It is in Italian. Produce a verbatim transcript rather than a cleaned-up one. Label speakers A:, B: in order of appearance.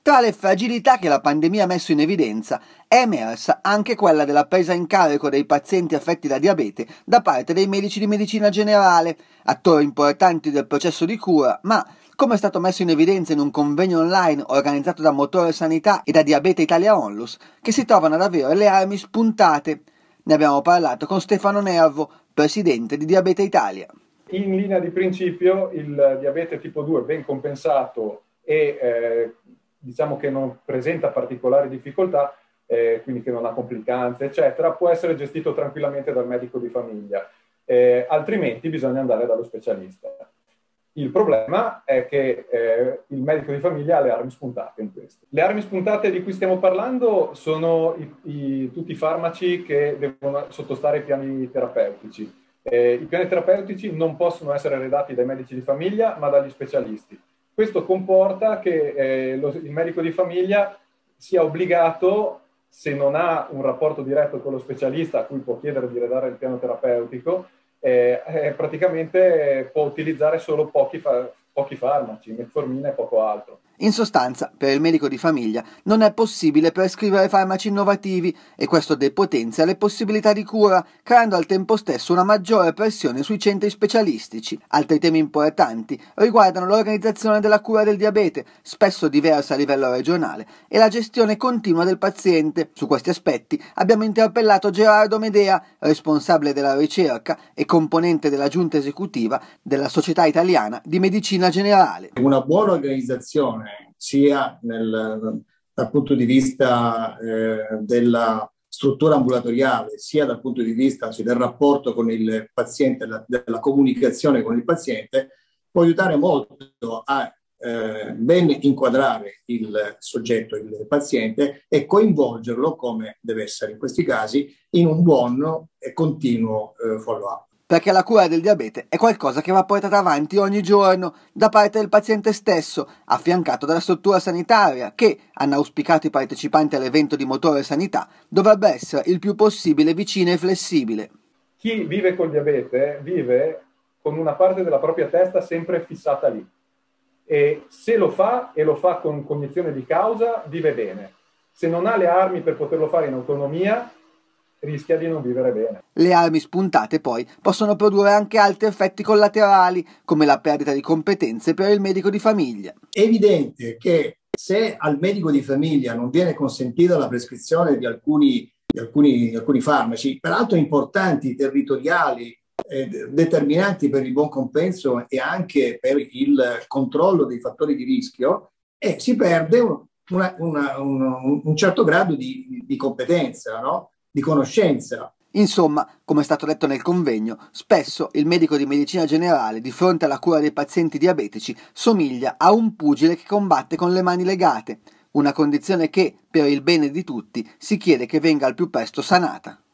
A: Tra le fragilità che la pandemia ha messo in evidenza è emersa anche quella della presa in carico dei pazienti affetti da diabete da parte dei medici di medicina generale, attori importanti del processo di cura, ma, come è stato messo in evidenza in un convegno online organizzato da Motore Sanità e da Diabete Italia Onlus, che si trovano ad avere le armi spuntate. Ne abbiamo parlato con Stefano Nervo, presidente di Diabete Italia.
B: In linea di principio il diabete tipo due ben compensato e eh, diciamo che non presenta particolari difficoltà, eh, quindi che non ha complicanze, eccetera, può essere gestito tranquillamente dal medico di famiglia, eh, altrimenti bisogna andare dallo specialista. Il problema è che eh, il medico di famiglia ha le armi spuntate in questo. Le armi spuntate di cui stiamo parlando sono i, i, tutti i farmaci che devono sottostare ai piani terapeutici. Eh, I piani terapeutici non possono essere redatti dai medici di famiglia, ma dagli specialisti. Questo comporta che eh, lo, il medico di famiglia sia obbligato, se non ha un rapporto diretto con lo specialista a cui può chiedere di redare il piano terapeutico, eh, eh, praticamente eh, può utilizzare solo pochi, fa- pochi farmaci, metformina e poco altro.
A: In sostanza, per il medico di famiglia non è possibile prescrivere farmaci innovativi e questo depotenzia le possibilità di cura, creando al tempo stesso una maggiore pressione sui centri specialistici. Altri temi importanti riguardano l'organizzazione della cura del diabete, spesso diversa a livello regionale, e la gestione continua del paziente. Su questi aspetti abbiamo interpellato Gerardo Medea, responsabile della ricerca e componente della giunta esecutiva della Società Italiana di Medicina Generale.
C: Una buona organizzazione sia nel, dal punto di vista eh, della struttura ambulatoriale, sia dal punto di vista cioè, del rapporto con il paziente, la, della comunicazione con il paziente, può aiutare molto a eh, ben inquadrare il soggetto, il paziente, e coinvolgerlo, come deve essere in questi casi, in un buon e continuo eh, follow-up.
A: Perché la cura del diabete è qualcosa che va portata avanti ogni giorno da parte del paziente stesso, affiancato dalla struttura sanitaria che, hanno auspicato i partecipanti all'evento di Motore Sanità, dovrebbe essere il più possibile vicina e flessibile.
B: Chi vive col diabete vive con una parte della propria testa sempre fissata lì e se lo fa e lo fa con cognizione di causa vive bene. Se non ha le armi per poterlo fare in autonomia rischia di non vivere bene.
A: Le armi spuntate poi possono produrre anche altri effetti collaterali, come la perdita di competenze per il medico di famiglia.
C: È evidente che se al medico di famiglia non viene consentita la prescrizione di alcuni, di alcuni, di alcuni farmaci, peraltro importanti, territoriali, eh, determinanti per il buon compenso e anche per il controllo dei fattori di rischio, eh, si perde una, una, un, un certo grado di, di competenza, no? Di conoscenza.
A: Insomma, come è stato detto nel convegno, spesso il medico di medicina generale di fronte alla cura dei pazienti diabetici somiglia a un pugile che combatte con le mani legate, una condizione che, per il bene di tutti, si chiede che venga al più presto sanata.